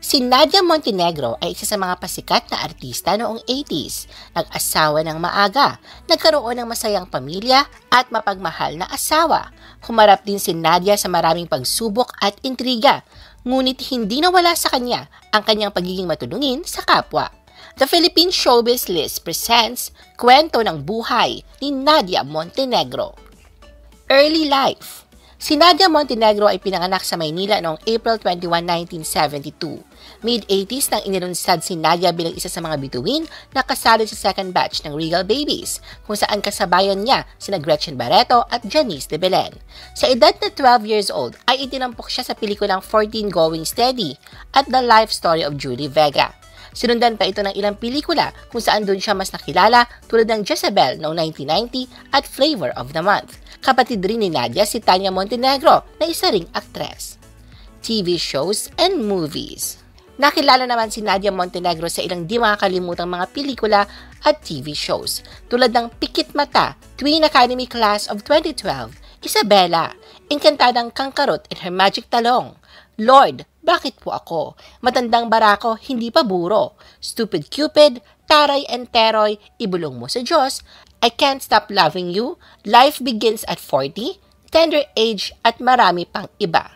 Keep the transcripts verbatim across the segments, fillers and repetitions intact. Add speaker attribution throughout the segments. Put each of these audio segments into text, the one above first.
Speaker 1: Si Nadia Montenegro ay isa sa mga pasikat na artista noong eighties. Nag-asawa ng maaga, nagkaroon ng masayang pamilya at mapagmahal na asawa. Humarap din si Nadia sa maraming pagsubok at intriga, ngunit hindi nawala sa kanya ang kanyang pagiging matulungin sa kapwa. The Philippine Showbiz List presents Kwento ng Buhay ni Nadia Montenegro. Early life. Si Nadia Montenegro ay pinanganak sa Maynila noong April twenty-first, nineteen seventy-two. mid-eighties nang inilunsad si Nadia bilang isa sa mga bituin na kasali sa second batch ng Regal Babies, kung saan kasabayan niya sina Gretchen Barreto at Janice de Belen. Sa edad na twelve years old ay itinampok siya sa pelikulang fourteen Going Steady at The Life Story of Julie Vega. Sinundan pa ito ng ilang pelikula kung saan doon siya mas nakilala tulad ng Jezebel noong nineteen ninety at Flavor of the Month. Kapatid rin ni Nadia si Tanya Montenegro na isa ring aktres. T V shows and movies. Nakilala naman si Nadia Montenegro sa ilang di makakalimutang mga pelikula at T V shows tulad ng Pikit Mata, Twin Academy Class of twenty twelve, Isabela, Encantadang Kangkarot and Her Magic Talong, Lord, Bakit Po Ako, Matandang Barako, Hindi Pa Buro, Stupid Cupid, Taray and Teroy, Ibulong Mo sa Diyos, I Can't Stop Loving You, Life Begins at forty, Tender Age at marami pang iba.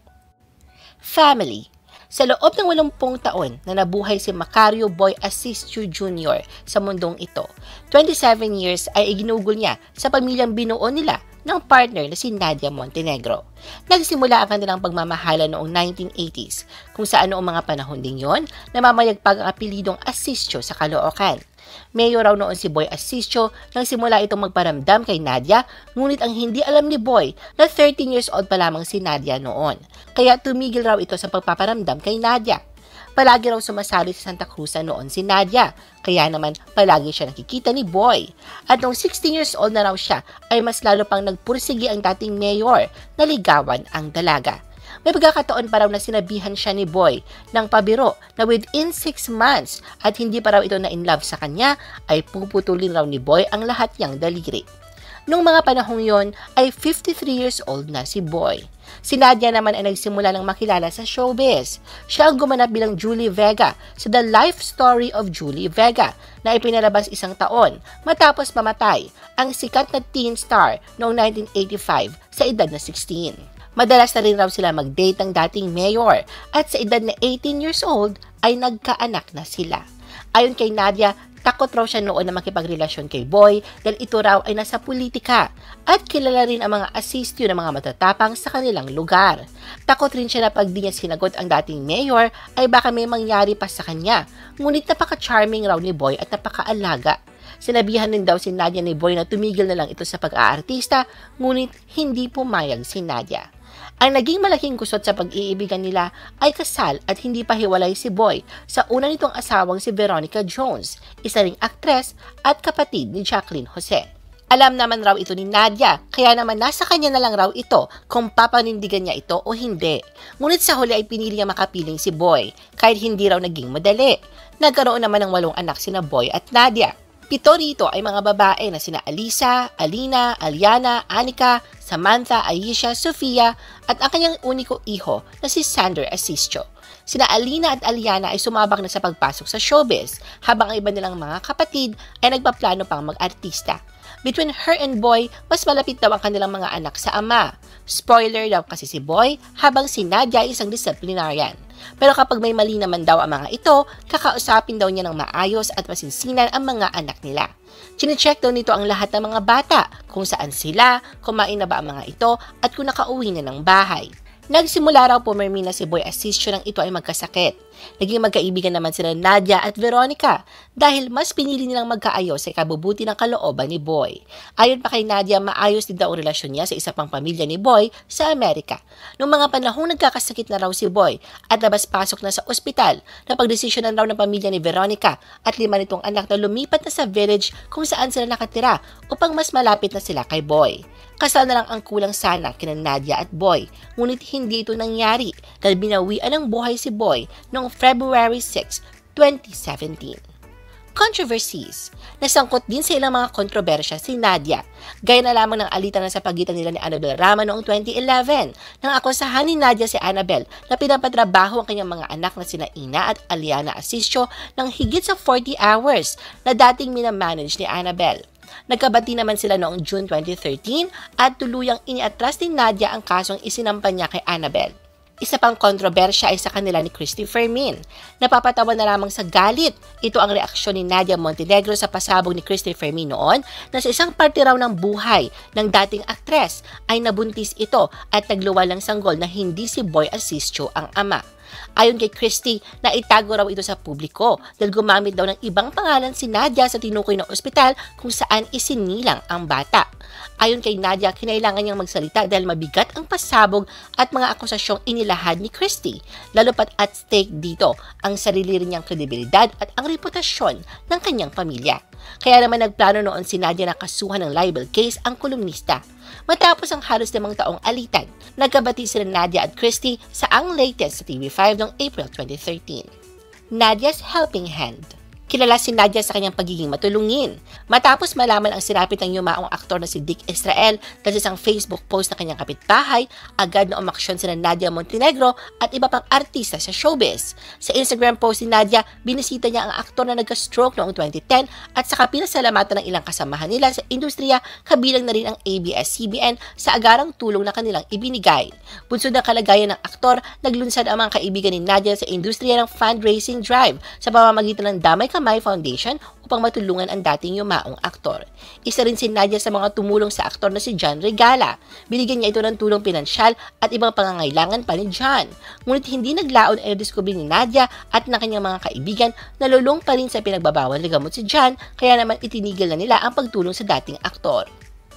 Speaker 1: Family. Sa loob ng walumpung taon na nabuhay si Macario Boy Asistio Junior sa mundong ito, twenty-seven years ay iginugol niya sa pamilyang binuo nila ng partner na si Nadia Montenegro. Nagsimula ang kanilang pagmamahala noong nineteen eighties, kung saan noong mga panahon ding yon, namamayagpag ang apelidong Asistio sa Caloocan. Mayor raw noon si Boy Asistio nang simula itong magparamdam kay Nadia, ngunit ang hindi alam ni Boy na thirteen years old pa lamang si Nadia noon. Kaya tumigil raw ito sa pagpaparamdam kay Nadia. Palagi raw sumasali sa Santa Cruz noon si Nadia, kaya naman palagi siya nakikita ni Boy. At noong sixteen years old na raw siya, ay mas lalo pang nagpursigi ang dating mayor na ligawan ang dalaga. May pagkakataon pa raw na sinabihan siya ni Boy ng pabiro na within six months at hindi pa raw ito na in love sa kanya, ay puputulin raw ni Boy ang lahat niyang daliri. Noong mga panahong yon ay fifty-three years old na si Boy. Si Nadia naman ay nagsimula ng makilala sa showbiz. Siya ang gumanap bilang Julie Vega sa The Life Story of Julie Vega na ipinalabas isang taon matapos mamatay ang sikat na teen star noong nineteen eighty-five sa edad na sixteen. Madalas na rin raw sila mag-date ng dating mayor at sa edad na eighteen years old ay nagkaanak na sila. Ayon kay Nadia, takot raw siya noon na makipagrelasyon kay Boy dahil ito raw ay nasa politika at kilala rin ang mga asistyo ng mga matatapang sa kanilang lugar. Takot rin siya na pag di niya sinagot ang dating mayor ay baka may mangyari pa sa kanya, ngunit napaka-charming raw ni Boy at napaka-alaga. Sinabihan din daw si Nadia ni Boy na tumigil na lang ito sa pag-aartista, ngunit hindi pumayag si Nadia. Ang naging malaking kusot sa pag-iibigan nila ay kasal at hindi pa hiwalay si Boy sa una nitong asawang si Veronica Jones, isa ring aktres at kapatid ni Jacqueline Jose. Alam naman raw ito ni Nadia, kaya naman nasa kanya na lang raw ito kung papanindigan niya ito o hindi. Ngunit sa huli ay pinili niya makapiling si Boy, kahit hindi raw naging madali. Nagkaroon naman ng walong anak sina Boy at Nadia. Pito rito ay mga babae na sina Alisa, Alina, Aliana, Anika, Samantha, Aisha, Sofia at ang kanyang uniko iho na si Sander Asistio. Sina Alina at Aliana ay sumabak na sa pagpasok sa showbiz, habang ang iba nilang mga kapatid ay nagpaplano pang mag-artista. Between her and Boy, mas malapit daw ang kanilang mga anak sa ama. Spoiler daw kasi si Boy, habang si Nadia ay isang disciplinarian. Pero kapag may mali naman daw ang mga ito, kakausapin daw niya ng maayos at masinsinan ang mga anak nila. Chine-check daw nito ang lahat ng mga bata, kung saan sila, kumain na ba ang mga ito, at kung nakauwi na ng bahay. Nagsimula raw pumirmi na si Boy Asistio nang ito ay magkasakit. Naging magkaibigan naman sila Nadia at Veronica dahil mas pinili nilang magkaayos sa ikabubuti ng kalooban ni Boy. Ayon pa kay Nadia, maayos din daw ang relasyon niya sa isa pang pamilya ni Boy sa Amerika. Noong mga panahong nagkakasakit na raw si Boy at labas-pasok na sa ospital, napagdesisyonan raw ng pamilya ni Veronica at lima nitong anak na lumipat na sa village kung saan sila nakatira upang mas malapit na sila kay Boy. Kasal na lang ang kulang sana kina Nadia at Boy, ngunit hindi ito nangyari dahil binawian ng buhay si Boy noong February sixth, twenty seventeen. controversies. Nasangkot din sa ilang mga kontrobersya si Nadia, gaya na lamang ng alitan na sa pagitan nila ni Annabel Rama noong twenty eleven, nang akusahan ni Nadia si Annabel na pinapatrabaho ang kanyang mga anak na sina Ina at Aliana Asisio ng higit sa forty hours na dating minamanage ni Annabel. Nagkabati naman sila noong June twenty thirteen at tuluyang iniatras ni Nadia ang kasong isinampa niya kay Annabel. Isa pang kontrobersya ay sa kanila ni Christy Fermin. Napapatawa na lamang sa galit. Ito ang reaksyon ni Nadia Montenegro sa pasabog ni Christy Fermin noon na sa isang parte raw ng buhay ng dating aktres ay nabuntis ito at nagluwa lang sanggol na hindi si Boy Asisio ang ama. Ayon kay Christy, naitago raw ito sa publiko dahil gumamit daw ng ibang pangalan si Nadia sa tinukoy na ospital kung saan isinilang ang bata. Ayon kay Nadia, kinailangan niyang magsalita dahil mabigat ang pasabog at mga akusasyong inilahad ni Christy. Lalo pat at stake dito ang sarili rin niyang kredibilidad at ang reputasyon ng kanyang pamilya. Kaya naman nagplano noon si Nadia na kasuhan ng libel case ang kolumnista. Matapos ang halos limang taong alitan, nagkabati sila Nadia at Christy sa ang latest sa T V five noong April twenty thirteen. Nadia's Helping Hand. Kilala si Nadia sa kanyang pagiging matulungin. Matapos malaman ang sinapit ng yumaong aktor na si Dick Israel dahil sa isang Facebook post na kanyang kapitbahay, agad na umaksyon sina Nadia Montenegro at iba pang artista sa showbiz. Sa Instagram post ni Nadia, binisita niya ang aktor na nagka-stroke noong twenty ten at saka pinasalamatan ng ilang kasamahan nila sa industriya, kabilang na rin ang A B S C B N sa agarang tulong na kanilang ibinigay. Bunsod ng kalagayan ng aktor, naglunsad ang mga kaibigan ni Nadia sa industriya ng fundraising drive sa pamamagitan ng Damay Kamay Foundation upang matulungan ang dating yumaong aktor. Isa rin si Nadia sa mga tumulong sa aktor na si John Regala. Binigyan niya ito ng tulong pinansyal at ibang pangangailangan pa ni John. Ngunit hindi naglaon ay nadiskubre ni Nadia at ng kanyang mga kaibigan na lulong pa rin sa pinagbabawal na gamot si John, kaya naman itinigil na nila ang pagtulong sa dating aktor.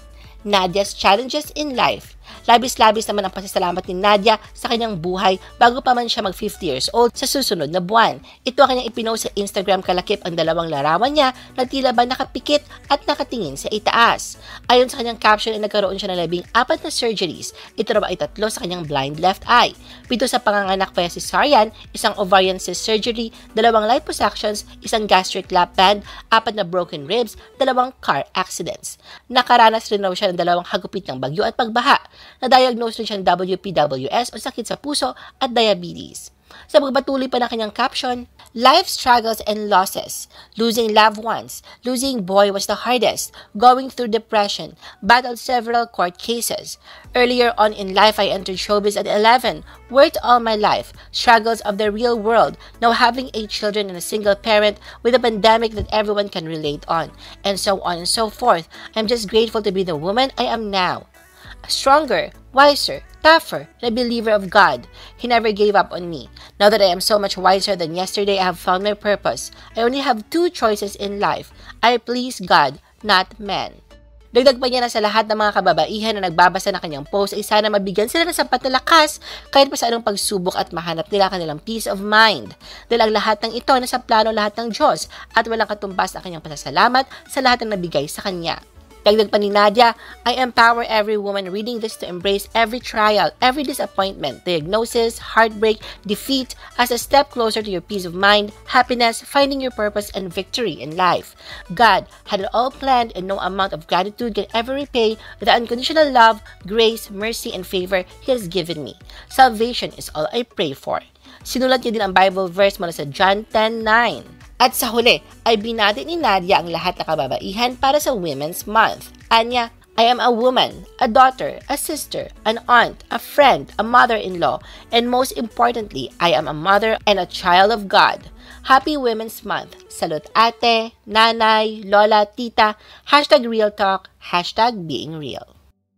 Speaker 1: Nadia's Challenges in Life. Labis-labis naman ang pasasalamat ni Nadia sa kanyang buhay bago pa man siya mag fifty years old sa susunod na buwan. Ito ang kanyang ipinost sa Instagram kalakip ang dalawang larawan niya na tila ba nakapikit at nakatingin sa itaas. Ayon sa kanyang caption ay nagkaroon siya ng labing apat na surgeries. Ito raw ay tatlo sa kanyang blind left eye. Pito sa panganganak via cesarean, isang ovarian cyst surgery, dalawang liposuctions, isang gastric lap band, apat na broken ribs, dalawang car accidents. Nakaranas rin raw siya ng dalawang hagupit ng bagyo at pagbaha. Na-diagnose rin siyang W P W S o sakit sa puso at diabetes. Sa pagpatuloy pa ng kanyang caption, life struggles and losses. Losing loved ones. Losing boy was the hardest. Going through depression. Battled several court cases. Earlier on in life, I entered showbiz at eleven. Worked all my life. Struggles of the real world. Now having eight children and a single parent with a pandemic that everyone can relate on. And so on and so forth. I'm just grateful to be the woman I am now. Stronger, wiser, tougher, and a believer of God. He never gave up on me. Now that I am so much wiser than yesterday, I have found my purpose. I only have two choices in life. I please God, not man. Dagdag pa niya na sa lahat ng mga kababaihan na nagbabasa ng kanyang post ay sana mabigyan sila ng sapat na lakas kahit pa sa anong pagsubok at mahanap nila kanilang peace of mind. Dahil ang lahat ng ito nasa plano lahat ng Diyos at walang katumbas na kanyang pasasalamat sa lahat ng nabigay sa kanya. Dagdag pa ni Nadia, I empower every woman reading this to embrace every trial, every disappointment, diagnosis, heartbreak, defeat as a step closer to your peace of mind, happiness, finding your purpose, and victory in life. God had it all planned and no amount of gratitude can ever repay the unconditional love, grace, mercy, and favor He has given me. Salvation is all I pray for. Sinulat niya din ang Bible verse mula sa John ten nine. At sa huli, ay binati ni Nadia ang lahat na kababaihan para sa Women's Month. Anya, I am a woman, a daughter, a sister, an aunt, a friend, a mother-in-law, and most importantly, I am a mother and a child of God. Happy Women's Month. Salute ate, nanay, lola, tita, hashtag real talk, hashtag being real.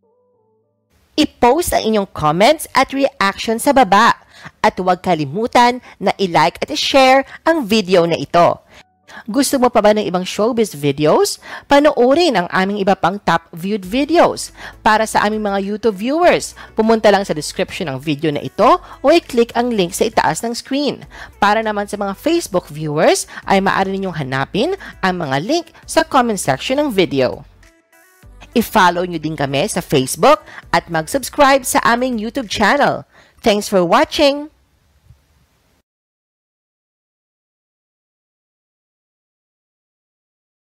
Speaker 1: I-post ang inyong comments at reaction sa baba. At huwag kalimutan na i-like at i-share ang video na ito. Gusto mo pa ba ng ibang showbiz videos? Panoorin ang aming iba pang top viewed videos. Para sa aming mga YouTube viewers, pumunta lang sa description ng video na ito o i-click ang link sa itaas ng screen. Para naman sa mga Facebook viewers, ay maaari ninyong hanapin ang mga link sa comment section ng video. I-follow nyo din kami sa Facebook at mag-subscribe sa aming YouTube channel. Thanks for watching!